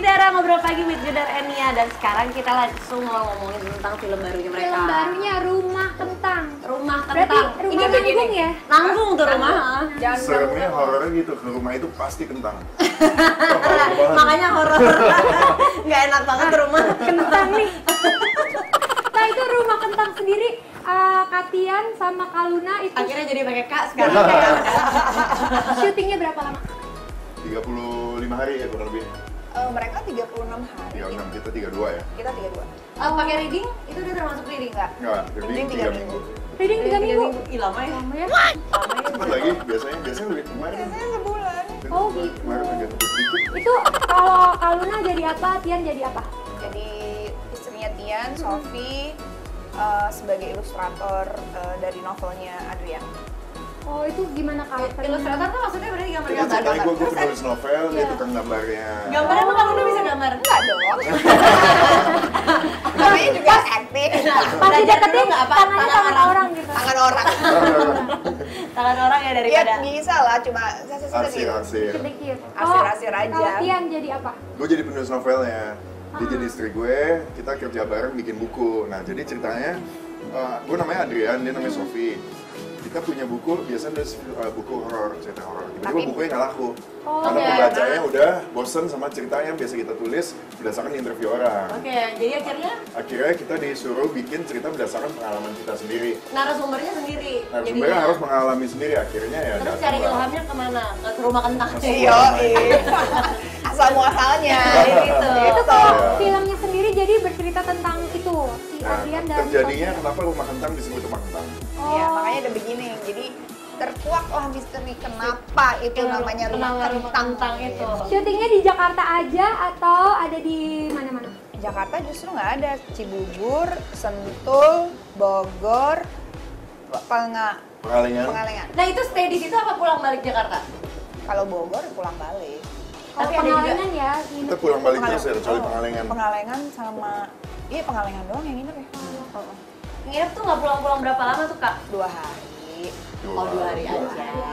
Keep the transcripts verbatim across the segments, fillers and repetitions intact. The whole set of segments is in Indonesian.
Dara, ngobrol pagi with Judar Enia. Dan sekarang kita langsung mau ngomongin tentang film barunya mereka. Film barunya Rumah Kentang. Rumah Kentang. Berarti rumah ini nanggung ya? Nanggung tuh rumah. Jangan seremnya horornya gitu, ke rumah itu pasti kentang. Makanya horor. Nggak enak banget rumah Kentang nih. Nah itu Rumah Kentang sendiri, uh, Katian sama Kaluna itu akhirnya jadi pakai Kak sekarang. syutingnya berapa lama? tiga puluh lima hari ya kurang lebih. Uh, mereka tiga puluh enam hari. tiga puluh enam, kita tiga puluh dua ya. Kita tiga puluh dua. Uh, pakai reading itu udah termasuk reading nggak? Enggak, reading tiga minggu. Reading tiga minggu? Ih lama ya? Lama ya? Lama ya? Cepet lagi, biasanya biasanya lebih kemarin. Biasanya sebulan. Oh gitu. Kemarin agak dikit. Itu kalau Kaluna jadi apa, Tian jadi apa? Jadi istrinya Tian, Sophie, uh, sebagai ilustrator uh, dari novelnya Adrian. Oh itu gimana karakternya? Ilustrator tuh maksudnya berarti Jadi gambar-gambar? ceritanya gue, gue Terus penulis novel, dia Iya. tukang gambarnya. Gambarnya emang kamu udah bisa gambar? Enggak dong. Namanya juga acting. Pas dideketin nggak apa? tangannya Tangan tangan orang. orang gitu. Tangan orang. Tangan orang ya Ya daripada bisa lah, cuma saya Arsir, sedikit. arsir. Dikit-dikit. Arsir-arsir aja. Kalau Tian jadi apa? Gue jadi penulis novelnya. Dia Ah. jadi istri gue, kita kerja bareng bikin buku. Nah jadi ceritanya, uh, gue namanya Adrian, dia namanya Sophie. Kita punya buku, biasanya ada uh, buku horor, cerita horor. Tiba-tiba Tapi- bukunya nggak laku. Oh, Karena oke. pembacanya udah bosen sama cerita yang biasa kita tulis berdasarkan interview orang. Oke, jadi akhirnya Akhirnya kita disuruh bikin cerita berdasarkan pengalaman kita sendiri. narasumbernya sendiri. Nah, Jadinya- sebenarnya harus mengalami sendiri, akhirnya ya Terus datang cari lah. ilhamnya kemana? Ke rumah kentang. Iya, asal muasalnya. Gitu. Itu kalau Iya. filmnya sendiri jadi bercerita tentang itu si Nah, Adrian dan terjadinya Sophia. kenapa rumah kentang disebut rumah kentang? Oh. Ya, makanya ada begini. Jadi terkuaklah misteri kenapa itu namanya rumah Kenapa rumah kentang. kentang itu? Syutingnya di Jakarta aja atau ada di mana-mana? Jakarta justru nggak ada. Cibubur, Sentul, Bogor, Penga, Pengalengan. Pengalengan. Nah itu stay di situ apa pulang balik Jakarta? Kalau Bogor pulang balik. Kalau Tapi ada juga- Pengalengan ya, nginep. Kita pulang balik terus ya, Pengalengan- kecuali oh, pengalengan. Pengalengan sama, iya Pengalengan doang yang nginep ya. Oh. Oh, Nginep tuh nggak pulang-pulang berapa lama tuh kak? dua hari. Oh dua hari aja.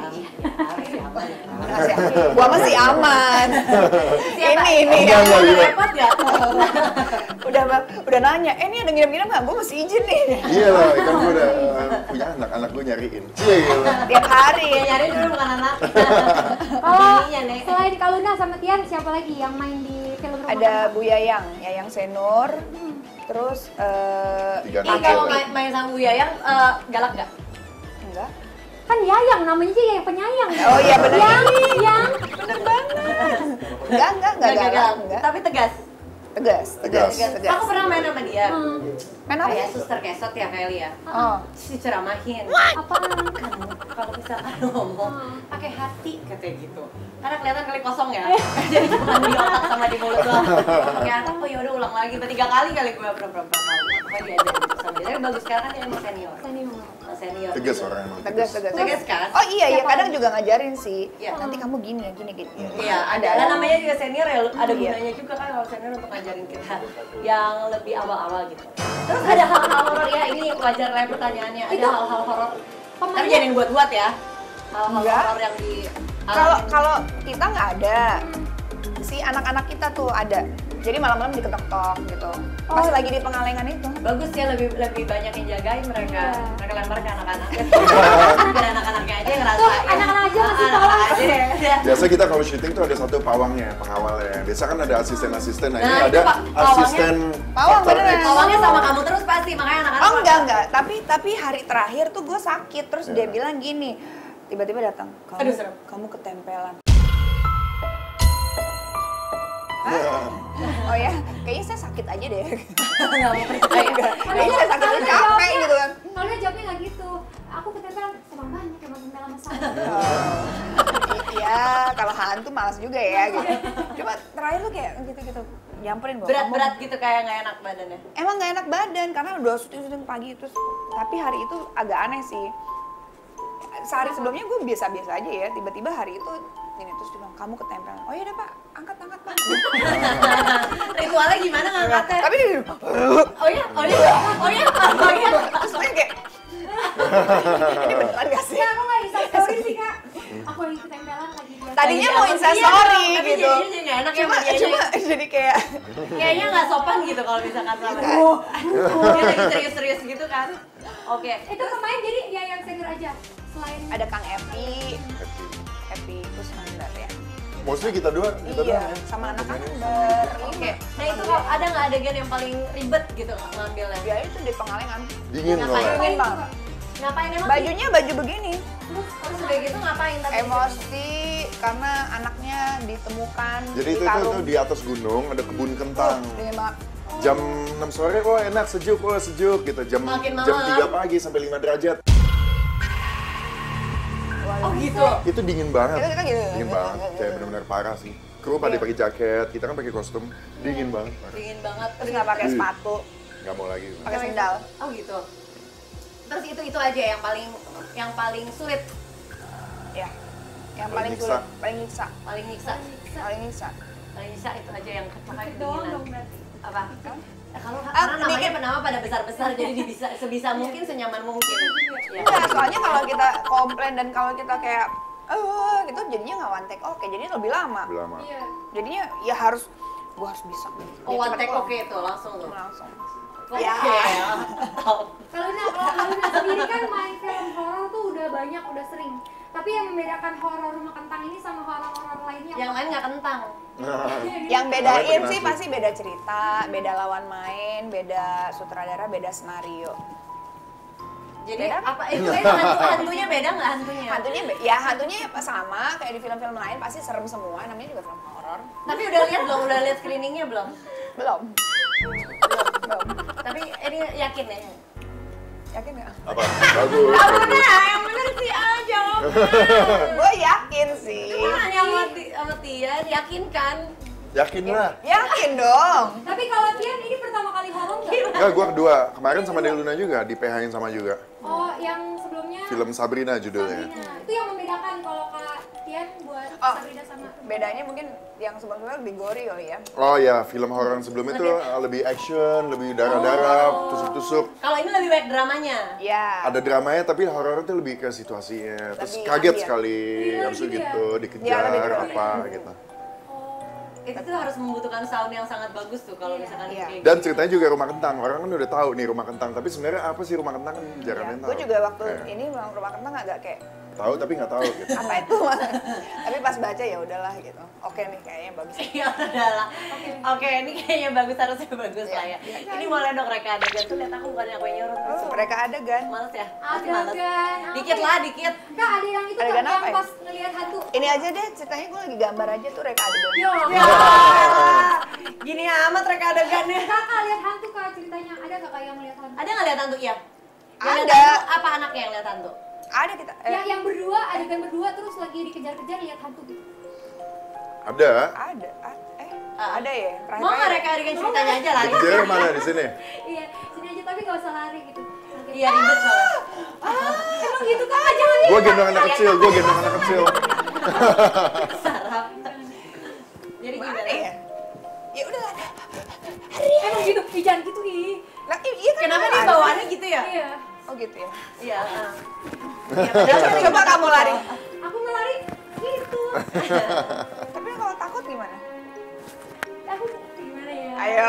Makasih, gua masih aman. Siapa? Ini ini Enggak, enggak, Udah enggak. repot gak? udah udah nanya, eh ini ada nginep-nginep nggak? Gue masih izin nih. Iya lah, kan gue udah uh, punya anak, anak gue nyariin. Iya gila. Tiap hari. Ya nyari dulu bukan anak. Kalau Ininya, Nek. selain Kaluna sama Tian, siapa lagi yang main di film Rumah Ada Kentang? Bu Yayang, Yayang Senur, terus eh Tiga Ih anak kalau cewek. main, main sama Bu Yayang eh, galak gak? enggak. Kan Yayang, namanya aja Yayang Penyayang. Oh iya benar. Yang, yang Bener banget. Enggak, enggak, enggak galak, enggak. Tapi tegas. Tegas, Tegas. tegas, tegas. Aku pernah main sama dia. hmm, Main apa? Kayak suster kesot ya Kelly ya. Oh, Si ceramahin. apaan? Kamu kalau misalkan ngomong Hmm. pakai hati katanya gitu. Karena kelihatan kali kosong ya. Jadi cuma di otak sama di mulut doang. Pakai hati, oh yaudah ulang lagi. Tiga kali kali gue pernah-pernah kali. Pokoknya diajarin gitu sama dia. Tapi bagus sekarang kan dia emang senior. Senior. Emang senior. Tegas orang emang. tegas, tegas. Tegas kan? Oh iya, iya, Siapa kadang lagi? juga ngajarin sih. Iya. Nanti kamu gini ya, gini, gini. Iya, ada. Dan namanya juga senior ya, ada Iya. gunanya juga kan kalau senior untuk ngajarin kita yang lebih awal-awal gitu. Terus ada hal-hal horor ya, ini wajar lah pertanyaannya. Ada Itu hal-hal horor. Tapi pemainnya- jangan yang buat-buat ya. Hal-hal Enggak. horor yang di Kalau kalau kita nggak ada, si anak-anak kita tuh ada. Jadi malam-malam diketok-tok gitu. Pas Oh. lagi di Pengalengan itu. bagus ya, lebih lebih banyak yang jagain mereka. Iya. Mereka lempar ke anak-anak. Biar anak-anaknya aja yang ngerasain. Tuh, anak-anak aja ngasih Anak-anak tolong. aja. Biasa kita kalau syuting tuh ada satu pawangnya, pengawalnya. Biasa kan ada asisten-asisten, nah, ini Nah, itu ada pa- pawangnya- asisten Pawang, faktor beneran. X. Pawangnya sama kamu terus pasti, makanya anak-anak. Oh enggak enggak, tapi tapi hari terakhir tuh gue sakit terus dia Iya. bilang gini, tiba-tiba datang, kamu Aduh, serem. kamu ketempelan. Iya. Oh ya, kayaknya saya sakit aja deh. Nggak mau percaya. Kayaknya saya sakit aja capek gitu kan. Kalau dia jawabnya nggak gitu. Aku ketempelan, emang banyak emang ketempelan sama saya. Iya, kalau hantu malas juga ya gitu. Cuma terakhir tuh kayak gitu-gitu. Nyamperin gua. Berat-berat gitu kayak nggak enak badannya. Emang nggak enak badan karena udah syuting-syuting pagi terus. Tapi hari itu agak aneh sih. Sehari sebelumnya gue biasa-biasa aja ya. Tiba-tiba hari itu ini terus dia bilang kamu ketempelan. Oh iya deh pak, angkat angkat pak. Ritualnya gimana ngangkatnya? Tapi dia Oh iya, oh iya, oh iya, oh iya. terus dia kayak ini beneran gak sih? Nah, aku nggak bisa story sih kak. Aku lagi ketempelan lagi biasa. Tadinya Lagi mau dapet, instastory iya, tapi gitu. jadinya jadi nggak enak Cuma, sama dianya. cuma jadi kayak Kayaknya nggak sopan gitu kalau misalkan sama dia. Dia lagi serius-serius gitu kan. Oke. Itu pemain jadi ya yang senior aja. Selain ada Kang Epi, Epi Kusnandar ya. Mostly kita dua, kita Iya, doang ya. sama anak-anak berlima. Oke. Nah itu kok ada nggak adegan yang paling ribet gitu ngambilnya? Ya itu di Pengalengan. Dingin Ngapain? soalnya. Dingin banget. Ngapain emang? Bajunya baju begini. Terus terus udah gitu ngapain tapi? Emosi karena anaknya ditemukan Jadi itu, itu, karung. itu di atas gunung ada kebun kentang. Oh, dingin banget. Jam enam sore kok enak, sejuk, oh sejuk gitu. Jam Makin jam malam. tiga pagi sampai lima derajat. Oh gitu. Itu dingin banget. Itu kita gitu. Dingin banget, kayak benar-benar parah sih. Kru pada pakai jaket, kita kan pakai kostum. Dingin banget. parah. Dingin banget. Terus nggak pakai Ih. sepatu, Nggak mau lagi. pakai sendal. Oh gitu. Terus itu itu aja yang paling yang paling sulit, Ya. Yang Paling paling nyiksa. sulit, paling nyiksa. paling nyiksa. Paling nyiksa. Paling nyiksa itu aja yang pakai Dikit doang kedinginan. dong berarti. Apa? Eh, kalau Ah, karena namanya dikit. penama pada besar-besar jadi bisa sebisa mungkin senyaman mungkin. Ya. Enggak, soalnya kalau kita komplain dan kalau kita kayak eh gitu jadinya nggak one take oke, jadinya lebih lama. Lebih lama. Iya. Jadinya ya harus gua harus bisa. Oh, Biar one cepet take keluar. oke tuh langsung tuh. Langsung. Oke. Ya. Kalau Luna, kalau Luna sendiri kan main film horor tuh udah banyak, udah sering. Tapi yang membedakan horor Rumah Kentang ini sama horor-horor lainnya Yang apa? lain nggak kentang. Yang bedain Namanya sih penasi. pasti beda cerita, beda lawan main, beda sutradara, beda skenario. Jadi Beda apa itu eh, hantu hantunya beda nggak hantunya? Hantunya be- ya hantunya sama kayak di film-film lain pasti serem semua, namanya juga film horor. Tapi udah lihat belum? Udah lihat screeningnya belum? Belum. Belum. Tapi ini yakin ya? Yakin nggak? Apa? Bagus, bagus. Nah, yang bener sih aja. Gue yakin sih. Nanya sama, Ti- sama Tian, yakin kan? Yakin lah. Yakin dong. Tapi kalau Tian ini pertama kali horor nggak? Enggak, gua kedua. Kemarin sama Deluna juga, di P H-in sama juga. Oh, yang sebelumnya Film Sabrina judulnya. Sabrina. Itu yang membedakan kalau Kak Tian buat Oh. Sabrina sama Bedanya mungkin yang sebelumnya lebih gori kali ya. Oh ya, film horor yang sebelumnya itu lebih action, lebih darah-darah, tusuk-tusuk. Kalau ini lebih baik dramanya. Ya. Ada dramanya tapi horor itu lebih ke situasinya. Terus Lebih kaget ambiar. sekali, Thriller langsung gitu ya? gitu, Ya, dikejar lebih thriller. apa gitu. Itu tuh harus membutuhkan sound yang sangat bagus tuh kalau misalkan Iya. kayak Dan gitu. ceritanya juga rumah kentang. Orang kan udah tahu nih rumah kentang, tapi sebenarnya apa sih rumah kentang kan jarang yang tahu. Gue juga waktu Eh, ini Bang Rumah Kentang agak kayak tahu tapi nggak tahu gitu. apa itu tapi pas baca ya udahlah gitu. Oke nih kayaknya bagus. Ya udahlah. Oke, ini kayaknya bagus, harusnya bagus lah ya. Ini boleh dong reka adegan tuh, lihat aku bukan yang gue nyuruh. Oh, mereka adegan. Males ya? Masih males. adegan. Dikit lah, dikit. Kak, ada yang itu Adegan Kak, apa yang ya? pas ngelihat hantu. Ini aja deh ceritanya gue lagi gambar aja tuh reka adegan. Yo, Ya, gini amat reka adegannya. Kakak lihat hantu Kak ceritanya. Ada Kakak yang lihat hantu? Ada nggak lihat hantu? Iya. Yang lihat Ada. hantu, apa anaknya yang lihat hantu? Ada kita. Eh, Yang yang berdua, adegan berdua terus lagi dikejar-kejar lihat hantu gitu. Ada. ada. a- Eh, Ah. ada ya. Mau nggak reka adegan ceritanya aja lari? Dikejar mana di sini? Iya, sini aja tapi nggak usah lari gitu. Iya, ribet soalnya. Emang gitu Kak, jangan Gua gendong anak kecil, gua gendong anak kecil. Sarap. Jadi Mana gimana? ya? Ya udah lah. Emang gitu, ih jangan gitu ih. Lah, i- iya kan. Kenapa ada. dia bawaannya gitu ya? Iya. Oh gitu ya. Iya. ah. Coba, coba kamu lari. Aku ngelari gitu. Tapi kalau takut gimana? Aku gimana ya? Ayo.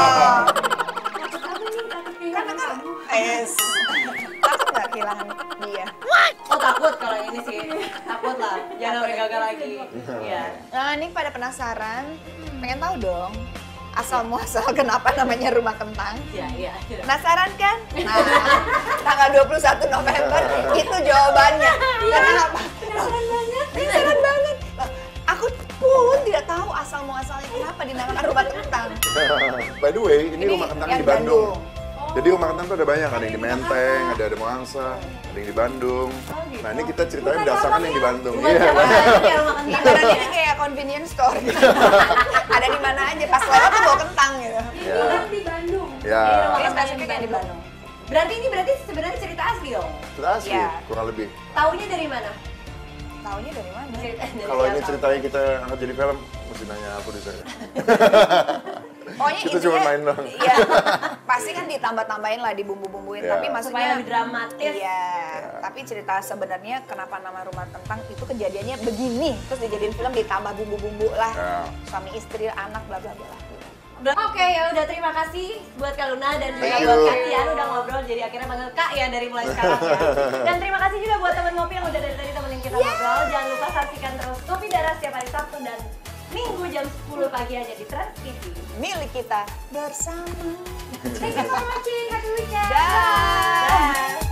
Takut aku nih, takut Karena kehilangan kan, kamu. es. Takut nggak kehilangan dia? Oh takut kalau yang ini sih. Takut lah. Jangan sampai gagal lagi. Iya. Nah, ini pada penasaran, pengen tahu dong asal muasal kenapa namanya Rumah Kentang. Iya, iya. Penasaran kan? Nah, tanggal dua puluh satu November itu jawabannya. Kenapa? Penasaran banget. Penasaran banget. Loh, aku pun tidak tahu asal muasalnya kenapa dinamakan Rumah Kentang. By the way, ini, Ini rumah kentang yang di Bandung. Bandung. Jadi rumah kentang tuh ada banyak, ada yang di Menteng, ada di Moangsa, ada yang di Bandung. Nah ini kita ceritain berdasarkan yang di Bandung. Bukan Iya, siapa banyak. lagi yang makan Beneran ini kayak convenience store gitu. Ada di mana aja, pas lewat tuh bawa kentang gitu. Ini Ya. kan di Bandung. Ya, Ini spesifiknya di Bandung. Berarti ini berarti sebenarnya cerita asli dong? kita asli, Iya. kurang lebih. Taunya dari mana? Taunya dari mana? Cerita dari Kalau ini siapa? ceritanya kita angkat jadi film, mesti nanya produsernya. Pokoknya Kita cuma intinya- main doang. Iya. Pas pasti kan ditambah-tambahin lah, dibumbu-bumbuin. Iya. Tapi Supaya maksudnya lebih dramatis. Iya. Tapi cerita sebenarnya kenapa nama Rumah Kentang itu kejadiannya begini. Terus dijadiin film ditambah bumbu-bumbu lah. Iya. Suami istri, anak, bla bla bla. Oke, ya udah terima kasih buat Kak Luna dan juga Thank buat you. Kak Tian udah ngobrol jadi akhirnya panggil Kak ya dari mulai sekarang ya. Dan terima kasih juga buat teman ngopi yang udah dari tadi temenin kita ngobrol. Jangan lupa saksikan terus Kopi Darah setiap hari Sabtu dan Minggu jam sepuluh pagi hanya di Trans T V. Milik kita bersama. Thank you so much, Kak Lucia. Dah. Dah.